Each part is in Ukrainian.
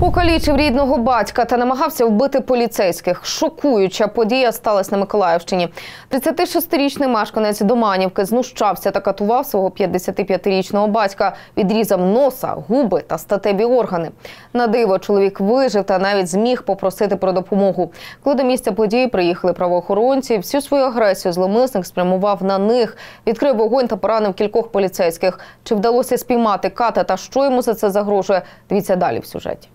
Покалічив рідного батька та намагався вбити поліцейських. Шокуюча подія сталася на Миколаївщині. 36-річний мешканець Доманівки знущався та катував свого 55-річного батька. Відрізав носа, губи та статеві органи. На диво, чоловік вижив та навіть зміг попросити про допомогу. Коли до місця події приїхали правоохоронці, всю свою агресію зловмисник спрямував на них. Відкрив вогонь та поранив кількох поліцейських. Чи вдалося спіймати ката та що йому за це загрожує? Дивіться далі в сюжеті.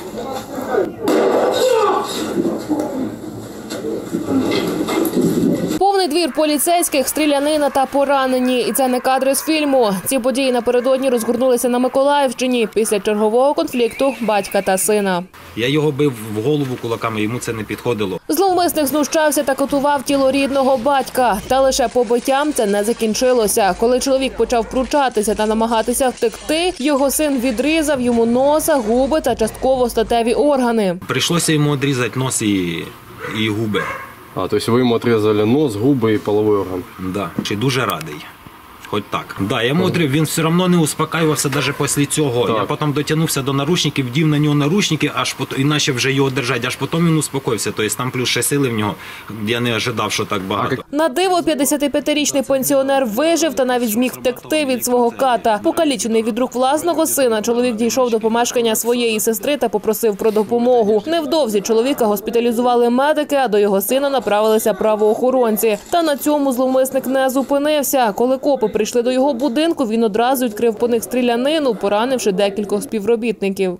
Повний двір поліцейських, стрілянина та поранені. І це не кадри з фільму. Ці події напередодні розгорнулися на Миколаївщині після чергового конфлікту батька та сина. Я його бив в голову кулаками, йому це не підходило. Зловмисник знущався та катував тіло рідного батька. Та лише побиттям це не закінчилося. Коли чоловік почав пручатися та намагатися втекти, його син відрізав йому носа, губи та частково статеві органи. Прийшлося йому відрізати нос і губи. То есть вы ему отрезали нос, губы и половой орган? Да. Чи дуже радий. Хоч так. Да, я йому отрив, він все одно не успокаювався навіть після цього. Так. Я потім дотягнувся до наручників, вдів на нього наручники, і почав вже його держати, аж потім він успокоївся. Тобто там плюс ще сили в нього, я не очікував, що так багато. На диво 55-річний пенсіонер вижив та навіть зміг втекти від свого ката. Покалічений від рук власного сина, чоловік дійшов до помешкання своєї сестри та попросив про допомогу. Невдовзі чоловіка госпіталізували медики, а до його сина направилися правоохоронці. Та на цьому зловмисник не зупинився. Коли копи прийшли до його будинку, він одразу відкрив по них стрілянину, поранивши декількох співробітників.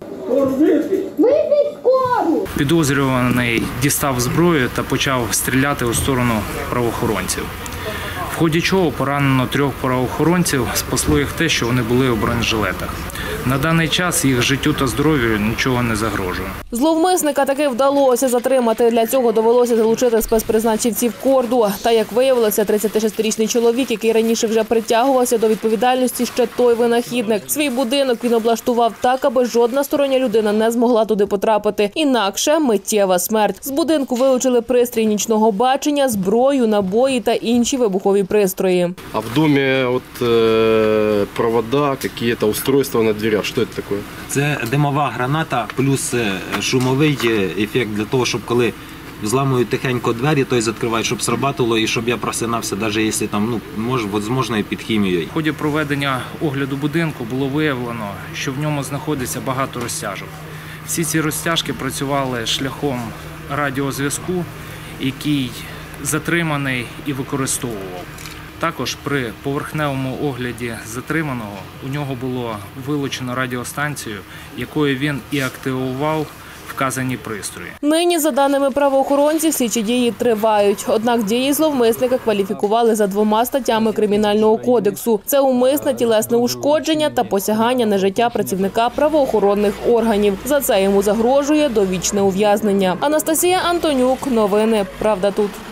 Підозрюваний дістав зброю та почав стріляти у сторону правоохоронців. В ході чого поранено 3 правоохоронців, спасло їх те, що вони були у бронежилетах. На даний час їх життю та здоров'ю нічого не загрожує. Зловмисника таки вдалося затримати. Для цього довелося залучити спецпризначенців КОРДу. Та, як виявилося, 36-річний чоловік, який раніше вже притягувався до відповідальності, ще той винахідник. Свій будинок він облаштував так, аби жодна стороння людина не змогла туди потрапити. Інакше – миттєва смерть. З будинку вилучили пристрій нічного бачення, зброю, набої та інші вибухові пристрої. А в домі провода, якісь устройства на дверях. Що це таке? Це димова граната плюс шумовий ефект для того, щоб коли взламують тихенько двері, то відкривають, щоб срабатувало і щоб я просинався, навіть якщо там, можливо, і під хімією. В ході проведення огляду будинку було виявлено, що в ньому знаходиться багато розтяжок. Всі ці розтяжки працювали шляхом радіозв'язку, який затриманий і використовував. Також при поверхневому огляді затриманого у нього було вилучено радіостанцію, якою він і активував вказані пристрої. Нині, за даними правоохоронців, слідчі дії тривають. Однак дії зловмисника кваліфікували за 2 статтями Кримінального кодексу. Це умисне тілесне ушкодження та посягання на життя працівника правоохоронних органів. За це йому загрожує довічне ув'язнення. Анастасія Антонюк. Новини. Правда тут.